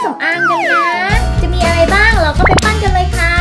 สำอางกันนะจะมีอะไรบ้างเราก็ไปปั้นกันเลยค่ะ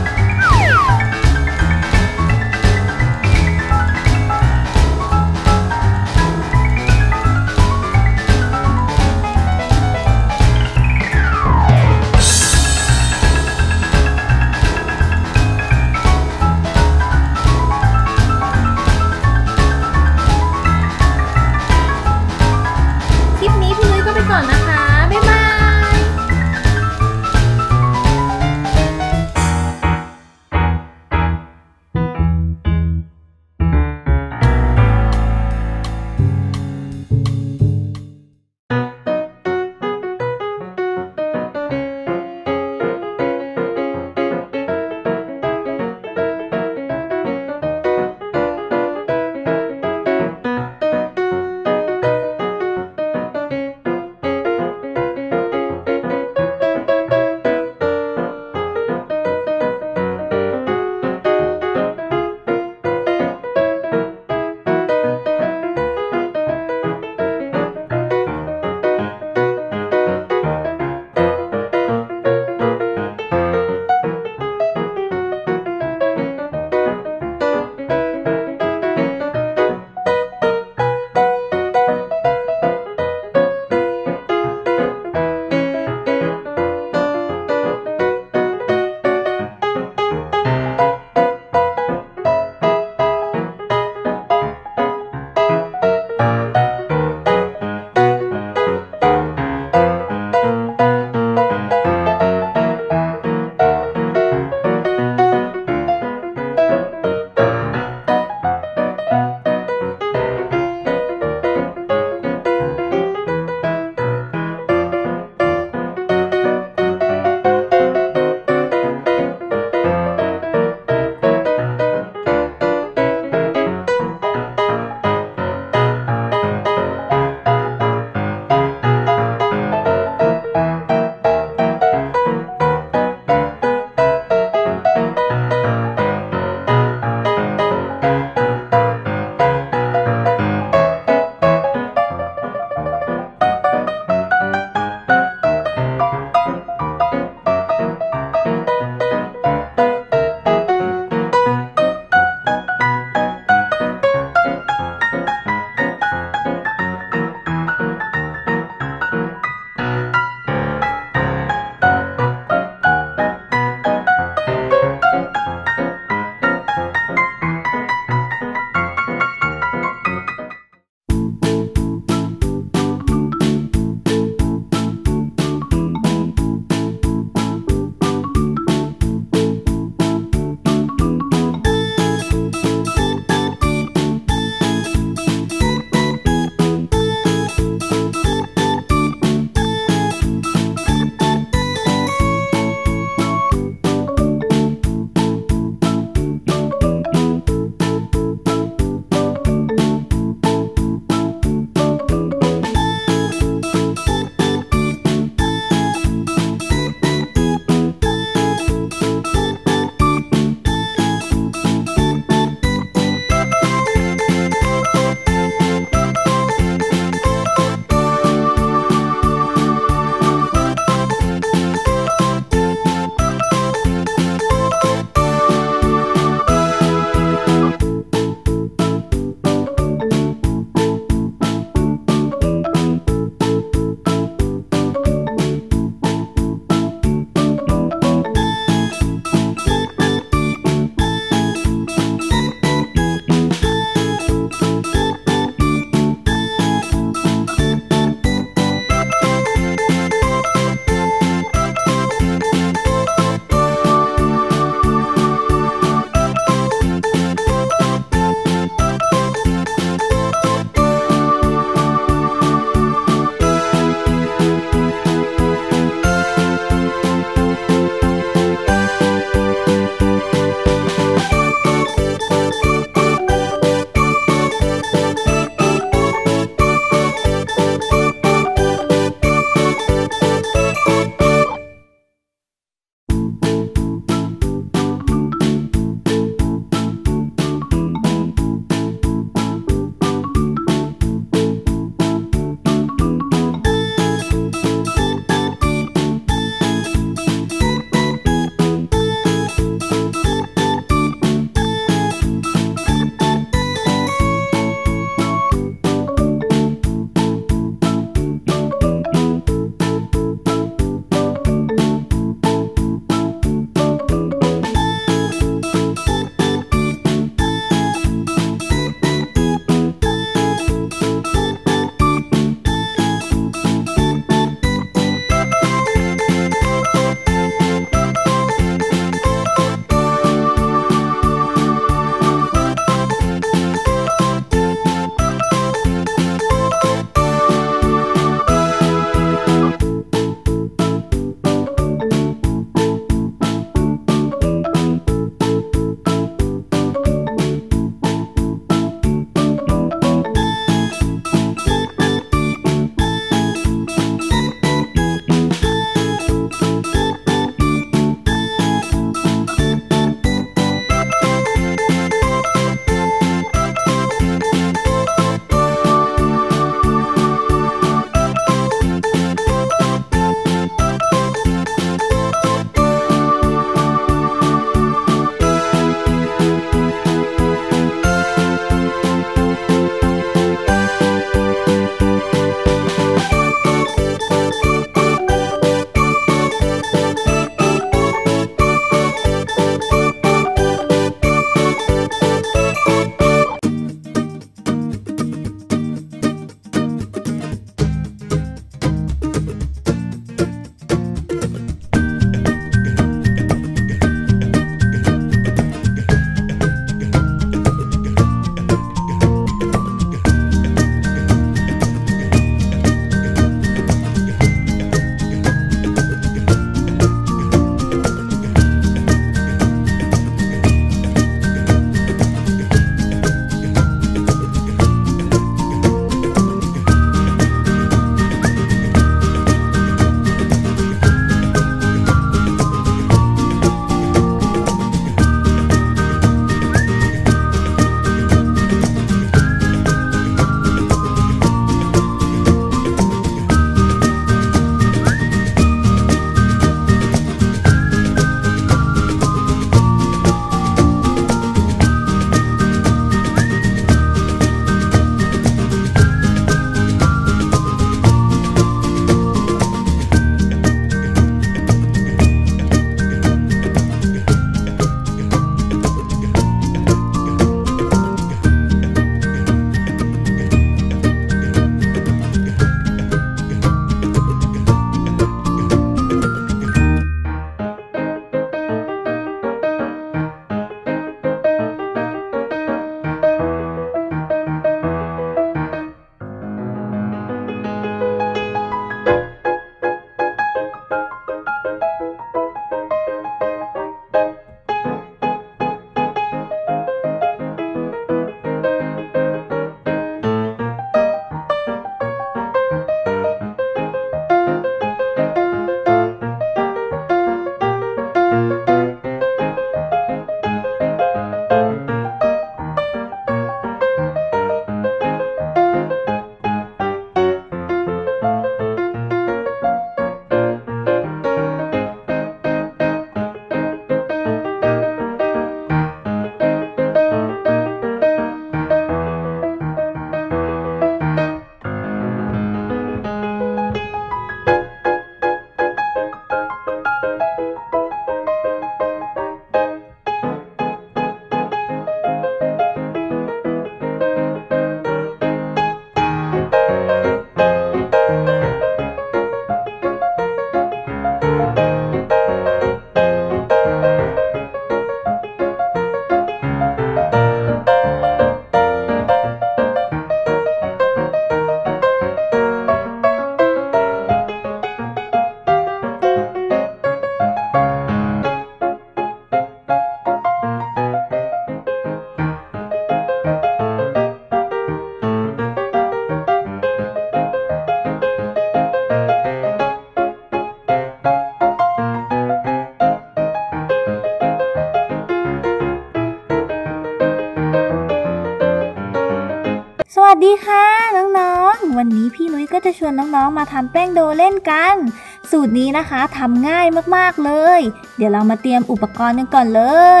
สวัสดีค่ะน้องๆวันนี้พี่นุ้ยก็จะชวนน้องๆมาทำแป้งโดเล่นกันสูตรนี้นะคะทำง่ายมากๆเลยเดี๋ยวเรามาเตรียมอุปกรณ์กันก่อนเลย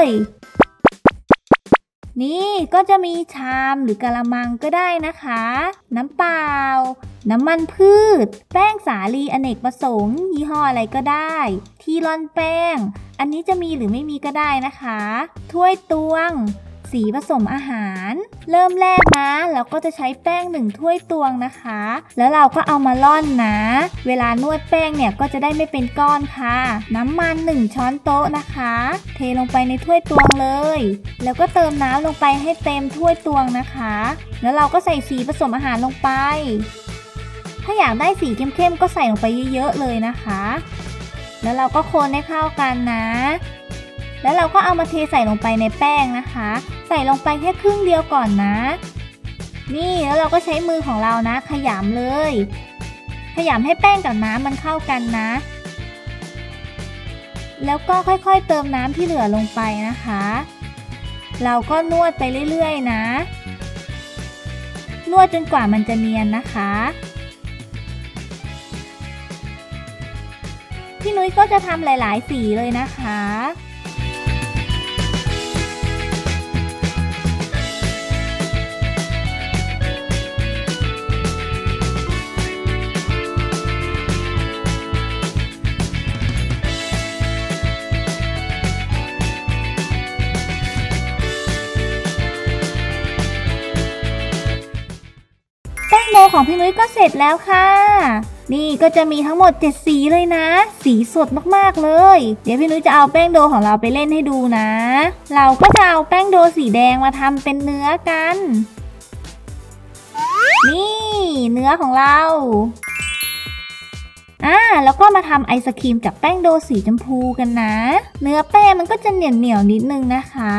นี่ก็จะมีชามหรือกะละมังก็ได้นะคะน้ำเปล่าน้ำมันพืชแป้งสาลีอเนกประสงค์ยี่ห้ออะไรก็ได้ที่ร่อนแป้งอันนี้จะมีหรือไม่มีก็ได้นะคะถ้วยตวงสีผสมอาหารเริ่มแรกนะเราก็จะใช้แป้ง1ถ้วยตวงนะคะแล้วเราก็เอามาร่อนนะเวลานวดแป้งเนี่ยก็จะได้ไม่เป็นก้อนค่ะน้ำมัน1ช้อนโต๊ะนะคะเทลงไปในถ้วยตวงเลยแล้วก็เติมน้ำลงไปให้เต็มถ้วยตวงนะคะแล้วเราก็ใส่สีผสมอาหารลงไปถ้าอยากได้สีเข้มๆก็ใส่ลงไปเยอะๆเลยนะคะแล้วเราก็คนให้เข้ากันนะแล้วเราก็เอามาเทใส่ลงไปในแป้งนะคะใส่ลงไปแค่ครึ่งเดียวก่อนนะนี่แล้วเราก็ใช้มือของเรานะขยำเลยขยำให้แป้งกับน้ำมันเข้ากันนะแล้วก็ค่อยๆเติมน้ำที่เหลือลงไปนะคะเราก็นวดไปเรื่อยๆนะนวดจนกว่ามันจะเนียนนะคะพี่นุ้ยก็จะทำหลายๆสีเลยนะคะแป้งโดของพี่นุ้ยก็เสร็จแล้วค่ะนี่ก็จะมีทั้งหมด7สีเลยนะสีสดมากๆเลยเดี๋ยวพี่นุ้ยจะเอาแป้งโดของเราไปเล่นให้ดูนะเราก็จะเอาแป้งโดสีแดงมาทำเป็นเนื้อกันนี่เนื้อของเราแล้วก็มาทำไอศกรีมจากแป้งโดสีชมพูกันนะเนื้อแป้งมันก็จะเหนียวๆนิดนึงนะคะ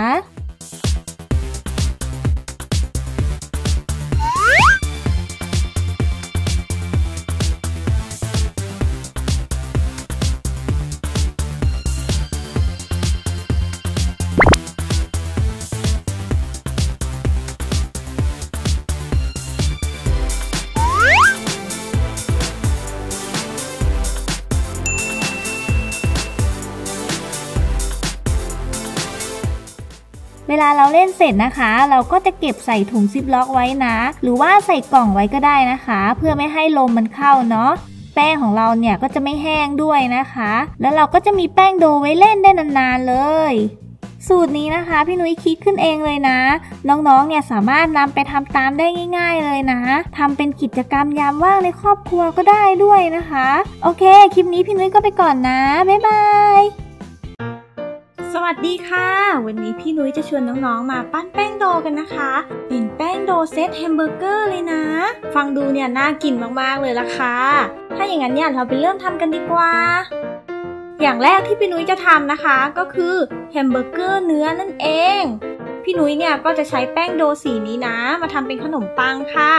เวลาเราเล่นเสร็จนะคะเราก็จะเก็บใส่ถุงซิปล็อกไว้นะหรือว่าใส่กล่องไว้ก็ได้นะคะเพื่อไม่ให้ลมมันเข้าเนาะแป้งของเราเนี่ยก็จะไม่แห้งด้วยนะคะแล้วเราก็จะมีแป้งโดไว้เล่นได้นานๆเลยสูตรนี้นะคะพี่นุ้ยคิดขึ้นเองเลยนะน้องๆเนี่ยสามารถนำไปทำตามได้ง่ายๆเลยนะทำเป็นกิจกรรมยามว่างในครอบครัวก็ได้ด้วยนะคะโอเคคลิปนี้พี่นุ้ยก็ไปก่อนนะบ๊ายบายสวัสดีค่ะวันนี้พี่นุ้ยจะชวนน้องๆมาปั้นแป้งโดกันนะคะเป็นแป้งโดเซตแฮมเบอร์เกอร์เลยนะฟังดูเนี่ยน่ากินมากๆเลยล่ะค่ะถ้าอย่างนั้นเนี่ยเราไปเริ่มทำกันดีกว่าอย่างแรกที่พี่นุ้ยจะทำนะคะก็คือแฮมเบอร์เกอร์เนื้อนั่นเองพี่นุ้ยเนี่ยก็จะใช้แป้งโดสีนี้นะมาทำเป็นขนมปังค่ะ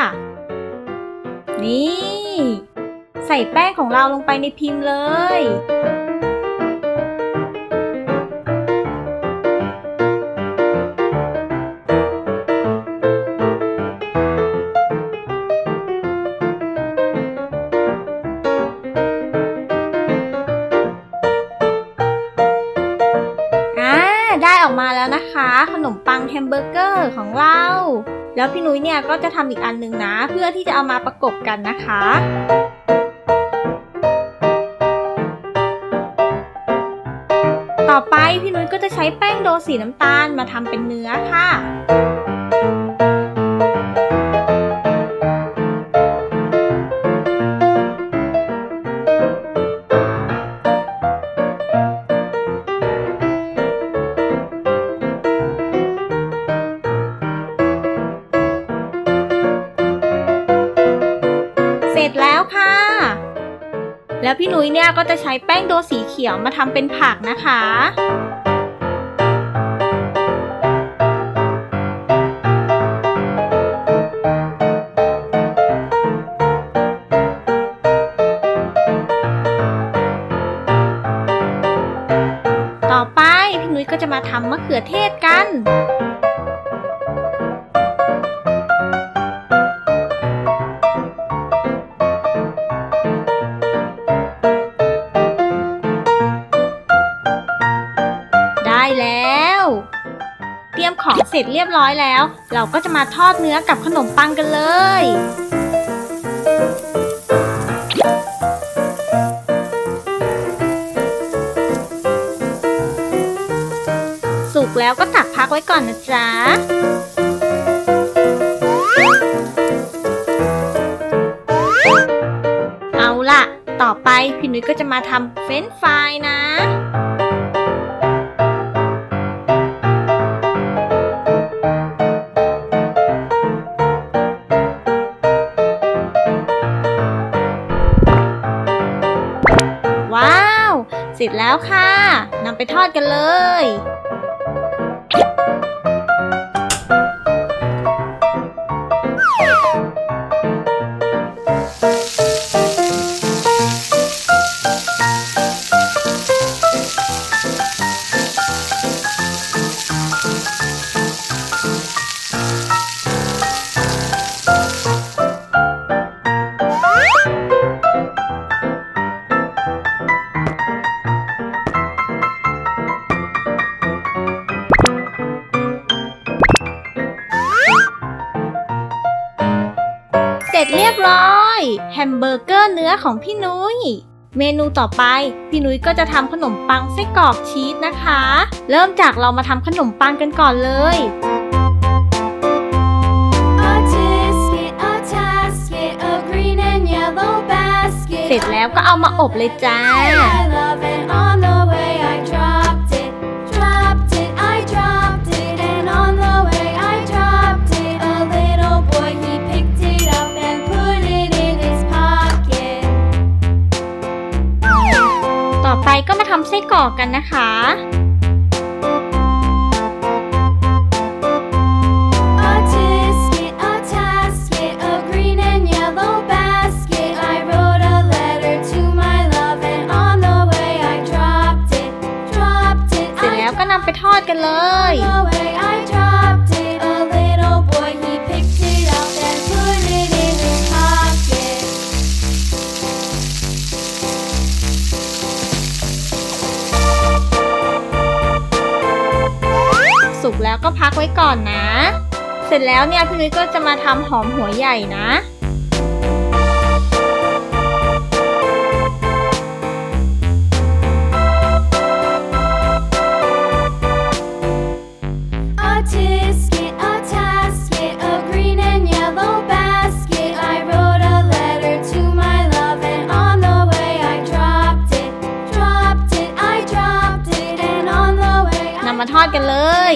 นี่ใส่แป้งของเราลงไปในพิมพ์เลยได้ออกมาแล้วนะคะขนมปังแฮมเบอร์เกอร์ของเราแล้วพี่นุ้ยเนี่ยก็จะทำอีกอันหนึ่งนะเพื่อที่จะเอามาประกบกันนะคะต่อไปพี่นุ้ยก็จะใช้แป้งโดสีน้ำตาลมาทำเป็นเนื้อค่ะเสร็จแล้วค่ะแล้วพี่นุ้ยเนี่ยก็จะใช้แป้งโดสีเขียวมาทำเป็นผักนะคะต่อไปพี่นุ้ยก็จะมาทำมะเขือเทศกันร็จเรียบร้อยแล้วเราก็จะมาทอดเนื้อกับขนมปังกันเลยสุกแล้วก็ตักพักไว้ก่อนนะจ๊ะเอาล่ะต่อไปพี่นุ้ยก็จะมาทำเฟรนช์ฟรายนะว้าวเสร็จแล้วค่ะนำไปทอดกันเลยเสร็จเรียบร้อยแฮมเบอร์เกอร์เนื้อของพี่นุ้ยเมนูต่อไปพี่นุ้ยก็จะทำขนมปังไส้กรอกชีสนะคะเริ่มจากเรามาทำขนมปังกันก่อนเลยเสร็จแล้วก็เอามาอบเลยจ้าต่อไปก็มาทำไส้กรอกกันนะคะนำไปทอดกันเลยสุกแล้วก็พักไว้ก่อนนะเสร็จแล้วเนี่ยพี่นุ้ยก็จะมาทำหอมหัวใหญ่นะมาทอดกันเลย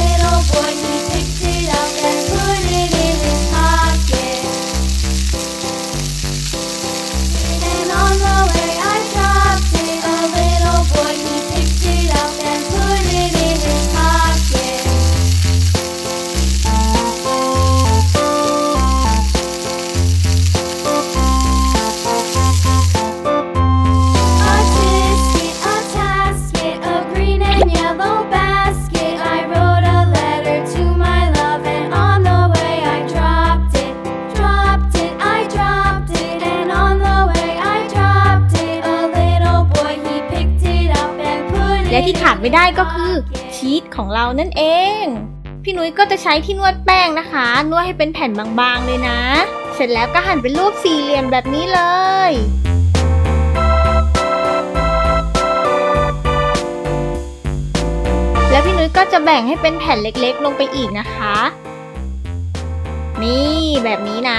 และที่ขาดไม่ได้ก็คือชีสของเรานั่นเองพี่นุ้ยก็จะใช้ที่นวดแป้งนะคะนวดให้เป็นแผ่นบางๆเลยนะเสร็จแล้วก็หั่นเป็นรูปสี่เหลี่ยมแบบนี้เลยแล้วพี่นุ้ยก็จะแบ่งให้เป็นแผ่นเล็กๆลงไปอีกนะคะนี่แบบนี้นะ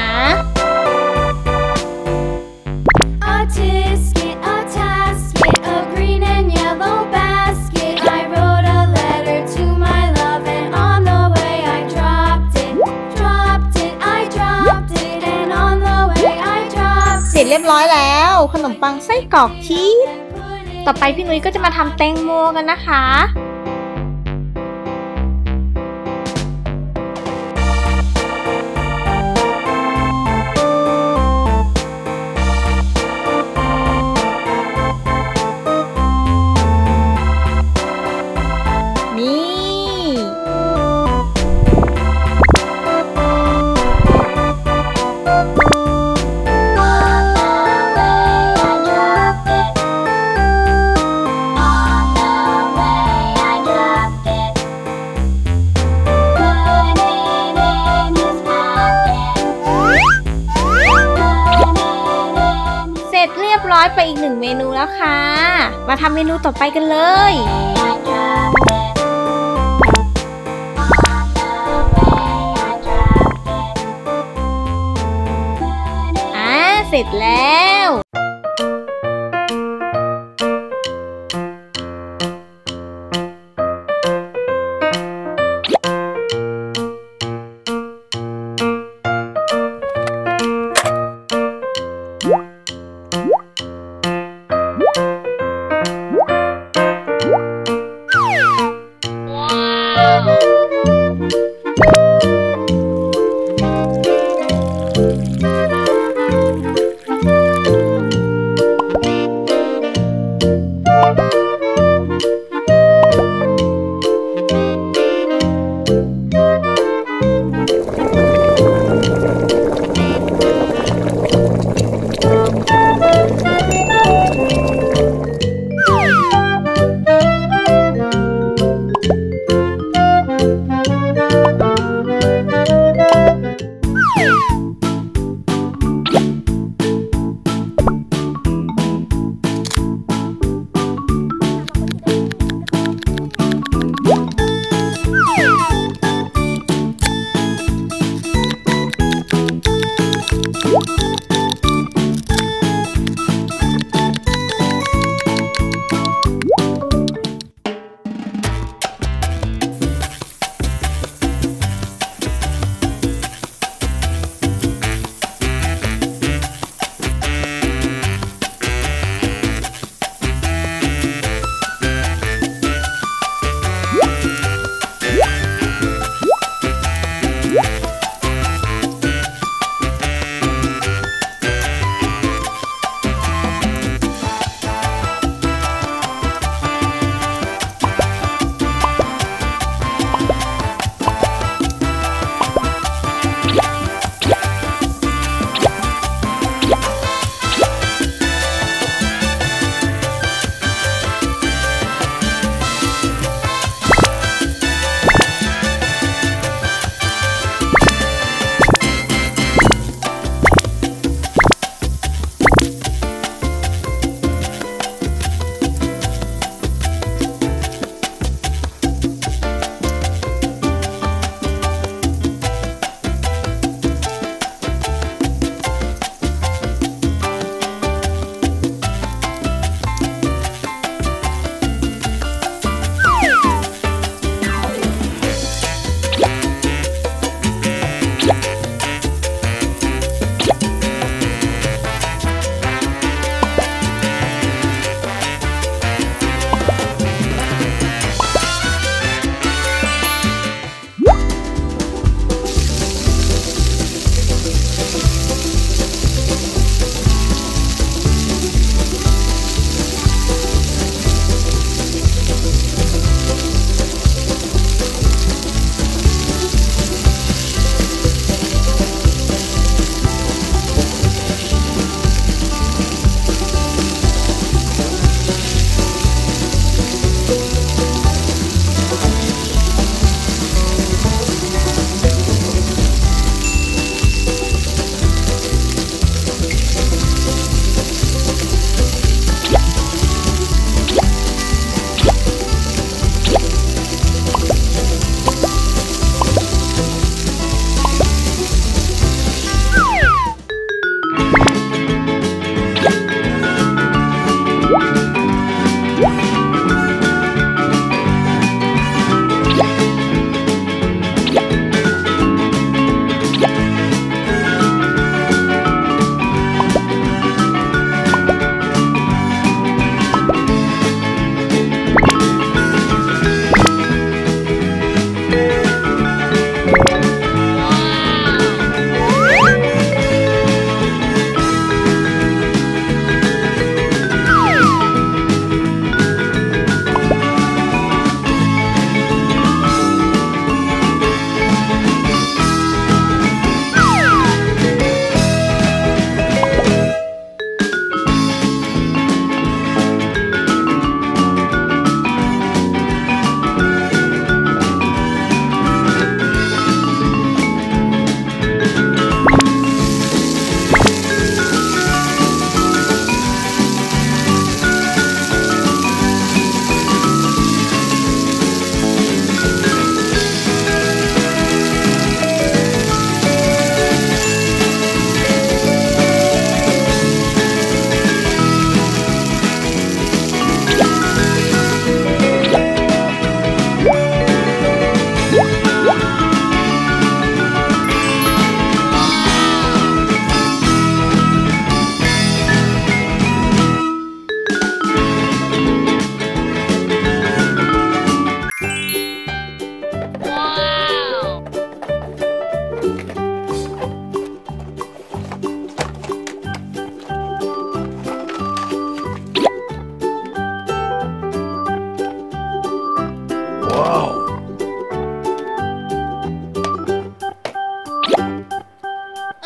เสร็จเรียบร้อยแล้วขนมปังไส้กรอกชีสต่อไปพี่นุ้ยก็จะมาทำแตงโมกันนะคะร้อยไปอีก1เมนูแล้วค่ะมาทำเมนูต่อไปกันเลยเสร็จแล้ว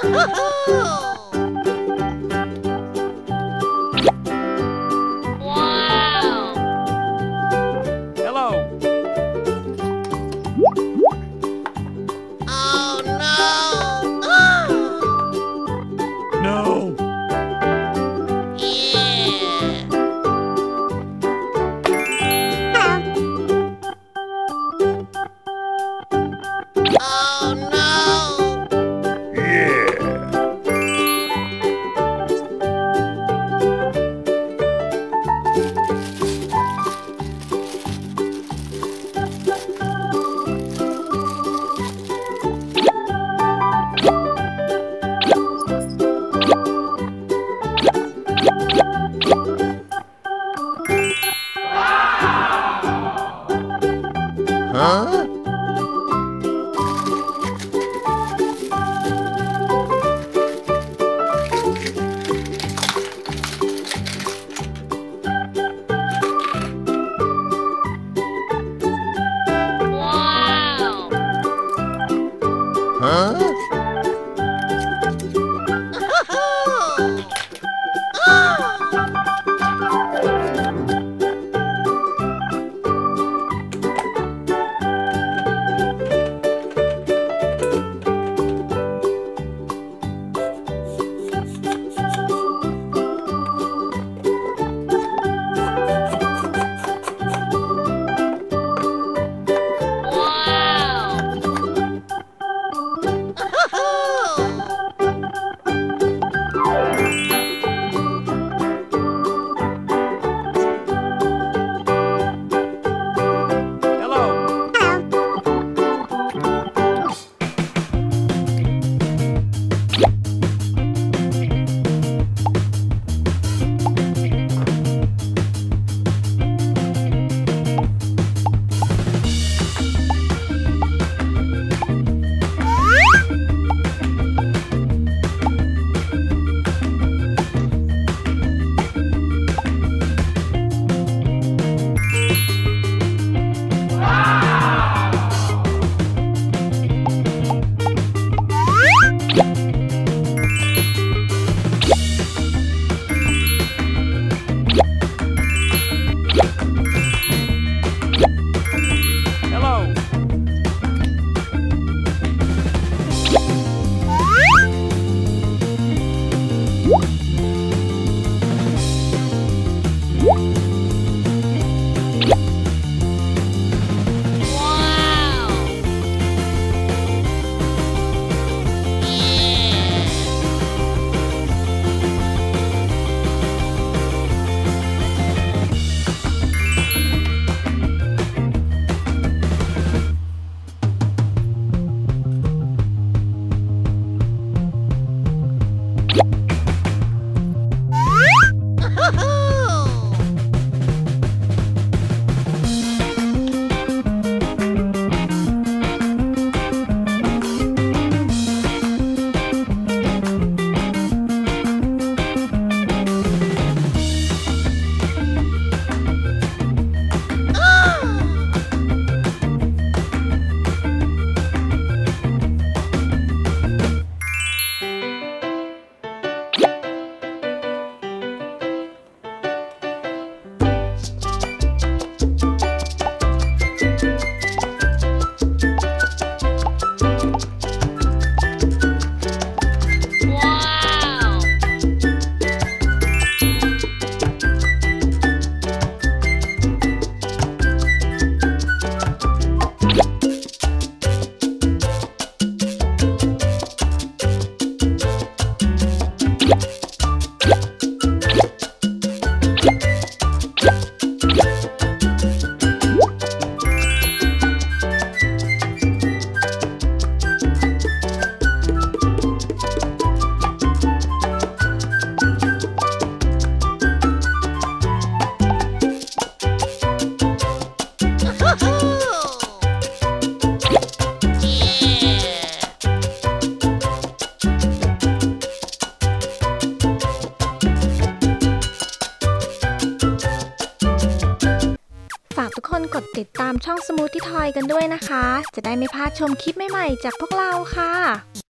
ทุกคนกดติดตามช่อง Smoothie Toy กันด้วยนะคะ จะได้ไม่พลาดชมคลิปใหม่ๆจากพวกเราค่ะ